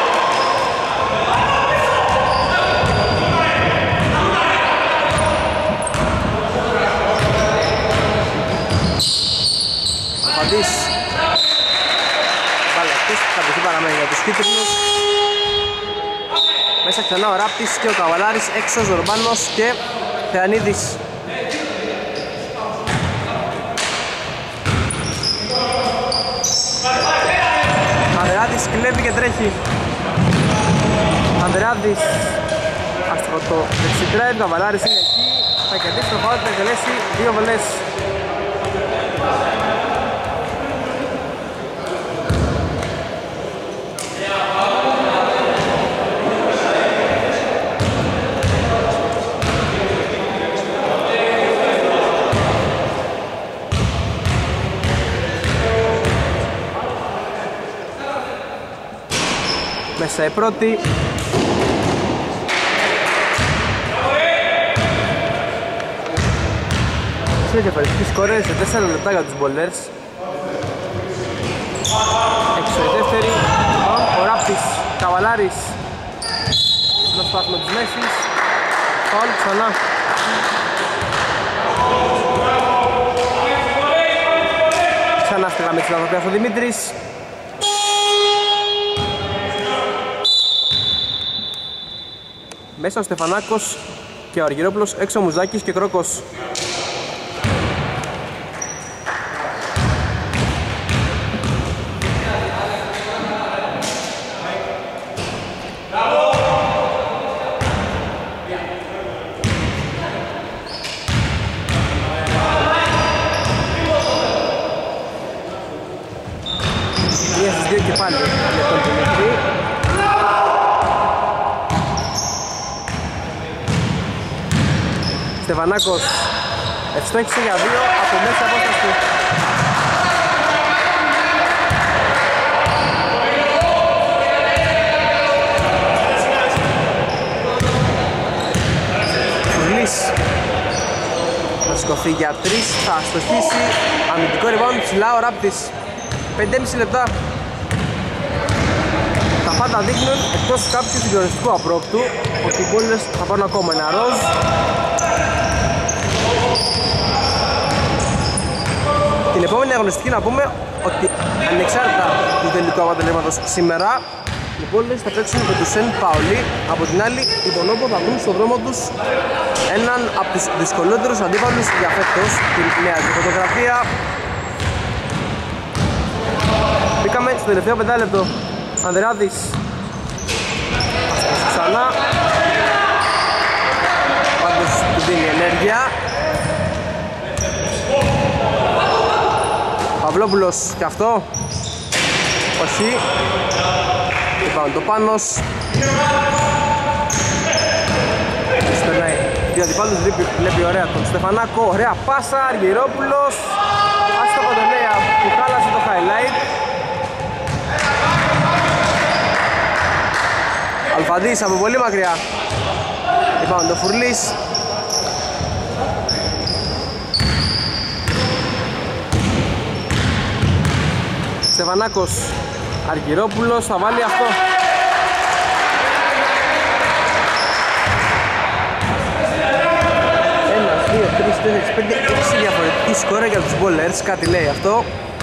Αλφαντής, μπάλα εκτός, θα βρεθεί παραμένει για τους κίτρινους. Μέσα ξανά ο Ράπτης και ο Καβαλάρης, έξω ο Ζορμπάνος και Θεανίδης. Ανδρεάδης κλέβει και τρέχει. Ανδρεάδης, άστοχο το δεξιτρέν, ο Καβαλάρης είναι εκεί, θα κερδίσει το φάουλ, θα εκτελέσει δύο βολές. Μέσα η πρώτη. Σε διαφορετικές σκορές σε τέσσερα λεπτά για τους Bowlers. Έξω η δεύτερη. Ο Ράπτης, Καβαλάρης. Να σπάσουμε τις μέσεις. Φάουλ ξανά. Ξανά στη γραμμή της λαθοπιάς ο Δημήτρης. Μέσα ο Στεφανάκος και ο Αργυρόπουλος, έξω ο Μουζάκης και Κρόκος. Μία στις δύο και πάλι για τον Δημήτρη. Στεφανάκος ευστόχησε για δύο από μέσα απόσταση. Φουρλής θα σκοθεί για τρεις, θα αστοχίσει. Αμυντικό rebound ψηλά ο Ράπτης. πέντε και μισό λεπτά. Τα πάντα δείχνουν, εκτός κάποιου συγκλονιστικού απρόπτου, ότι οι Bullets θα πάρουν ακόμα ένα ροζ. Την επόμενη αγωνιστική να πούμε ότι ανεξάρτητα του τελικού αποτελέσματος σήμερα, οι Bullets θα παίξουν με τους Σεν Παολί. Από την άλλη, οι Bonobos θα βρουν στον δρόμο τους έναν από τους δυσκολότερους αντίπαλους για φέτος, την νέα τη φωτογραφία. Μπήκαμε στο τελευταίο πεντάλεπτο. Ανδρεάδης ξανά, πάντως του δίνει ενέργεια. Παυλόπουλος και αυτό, όχι. Και πάνω το Πάνος. Περνάει δύο αντιπάλους, βλέπει ωραία τον Στεφανάκο, ωραία πάσα, Αργυρόπουλος. Άστοχο το λέει που χάλασε το highlight. Αλφαντής από πολύ μακριά. Είπαμε το Φουρλής. Στεφανάκος, Αργυρόπουλος θα βάλει αυτό. Ένα, δύο, τρεις, τέσσερις, πέντε, έξι διαφορετική σκόρα για τους Bowlers. Κάτι λέει αυτό.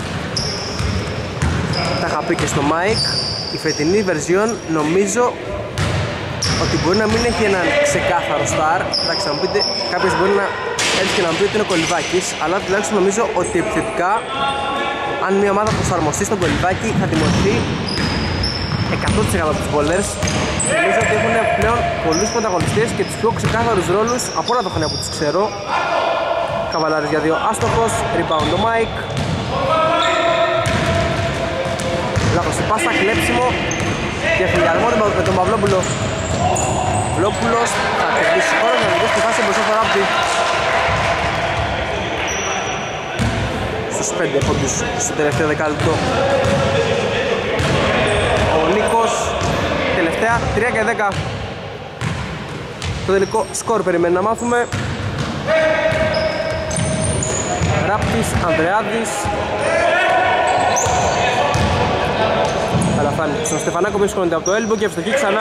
Τα είχα πει και στο Mike. Η φετινή version νομίζω ότι μπορεί να μην έχει έναν ξεκάθαρο star. Εντάξει, να μου πείτε, κάποιος μπορεί να έρθει και να μου πει ότι είναι Κολυβάκης, αλλά τουλάχιστον νομίζω ότι επιθετικά, αν μια ομάδα προσαρμοστεί στον Κολυβάκη, θα τιμωρηθεί εκατό τοις εκατό από τους Bowlers. Νομίζω ότι έχουν πλέον πολλούς πρωταγωνιστές και τους πιο ξεκάθαρους ρόλους από όλα τα χρόνια που τους ξέρω. Καβαλάρης για δύο άστοχος, rebound το Mike. Λάθος η πάσα, κλέψιμο και φιλιαρμό με τον Παυλόπουλο. Παυλόπουλος θα κερδίσει χώρο για να δώσει τη φάση μπροστά στο Ράπτη. Στους πέντε πόντους στο τελευταίο δεκάλεπτο. Ο Νίκος, τελευταία τρία και δέκα. Το τελικό σκορ περιμένει να μάθουμε. Ράπτης, Ανδρεάδης. Αλλά φτάνει στον Στεφανάκο που σηκώνεται από το έλμπο και ευστοχή ξανά.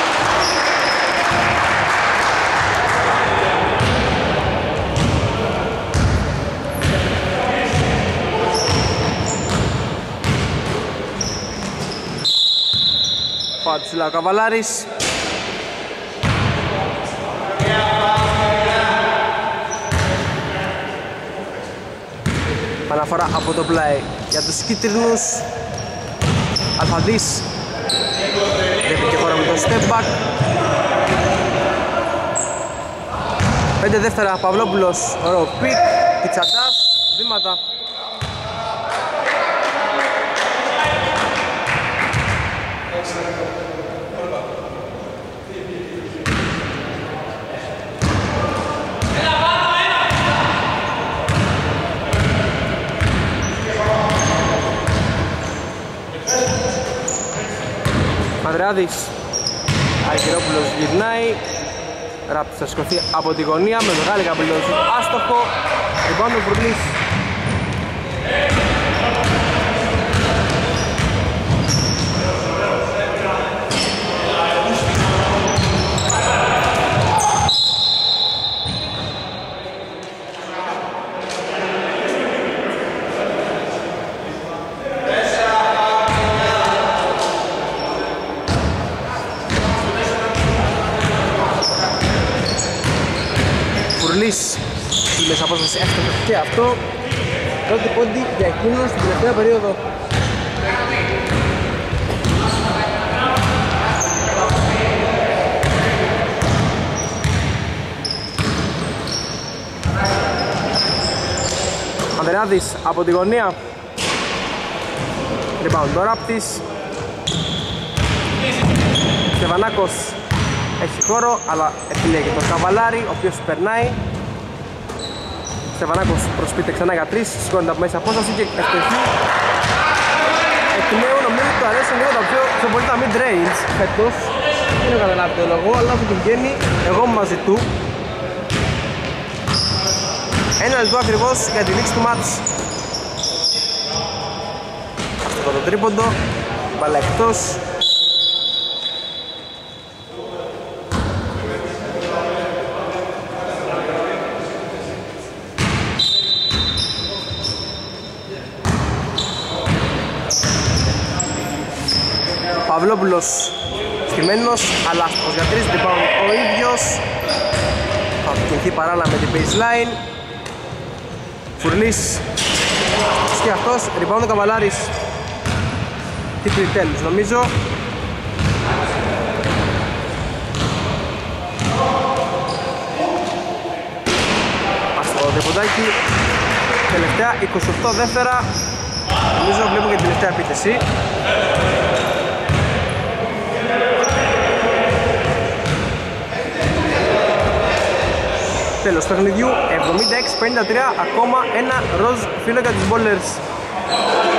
Πάω ψηλά ο Καβαλάρης. Αναφορά από το πλάι για τους κίτρινους. Αλφαντής βλέπει και χώρα με το step back. Πέντε δεύτερα, Παυλόπουλος, ωραίο πικ, Πιτσατάς, βήματα. Ανδρεάδης, Αργυρόπουλος γυρνάει. Ράπτης θα σηκωθεί από τη γωνία με μεγάλη καπηλώση, άστοχο. Rebound ο Φουρλής. Στη μέσα απόσταση έφτασε και αυτό. Πρώτη πόντι για εκείνον στην τελευταία περίοδο. Ανδρεάδης από τη γωνία. Rebound το Ράπτης. Στεφανάκος έχει χώρο, αλλά επιλέγει τον Καβαλάρη, ο οποίος περνάει. Στεφανάκος προσποιείται ξανά για τρεις, σηκώνεται από μέσα απόσταση και ευτυχεί. Εκ νέου νομίζω ότι του αρέσουν λίγο τα πιο, πιο πολύ τα mid-range φέτος. Δεν έχω καταλάβει το λόγο, αλλά όσο του βγαίνει, εγώ μαζί του. Ένα λεπτό ακριβώς για τη λήξη του μάτς. Αυτό το τρίποντο, μπάλα εκτός. Παυλόπουλος στημένος, αλλά άστοχος για τρεις, rebound ο ίδιος. Θα κινηθεί παράλληλα με την baseline. Φουρλής και αυτός, rebound ο Καβαλάρης. Τι τέλους νομίζω. Άστοχο το τριποντάκι. Τελευταία είκοσι οκτώ δεύτερα. Νομίζω βλέπω και την τελευταία επίθεση. Τέλος παιχνιδιού, εβδομήντα έξι πενήντα τρία, ακόμα ένα ροζ φύλλο για τους Ballers.